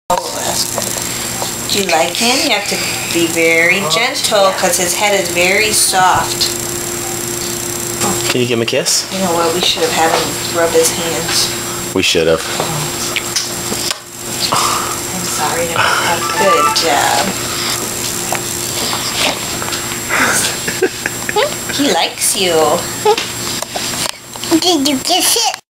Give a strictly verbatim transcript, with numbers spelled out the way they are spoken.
Do you like him? You have to be very gentle because his head is very soft. Can you give him a kiss? You know what? We should have had him rub his hands. We should have. I'm sorry. Good job. He likes you. Did you kiss it?